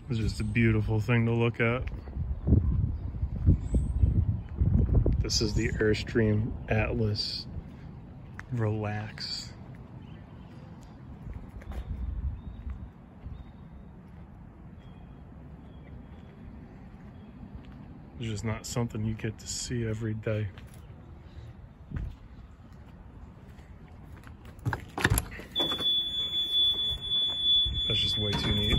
It's just a beautiful thing to look at. This is the Airstream Atlas Relax. It's just not something you get to see every day. That's just way too neat.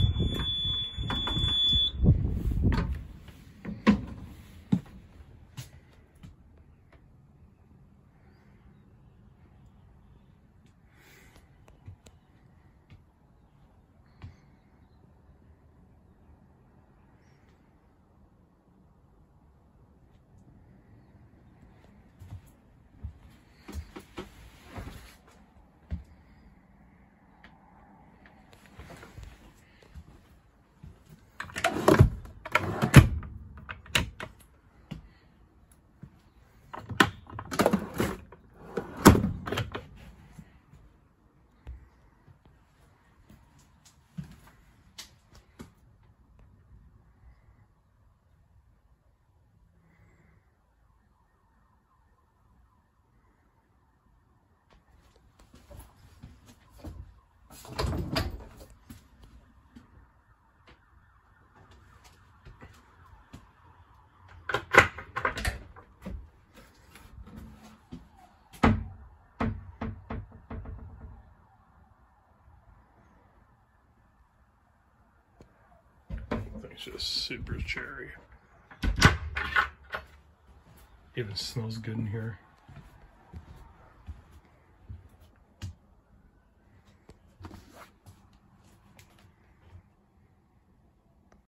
It's just super cherry. Even smells good in here.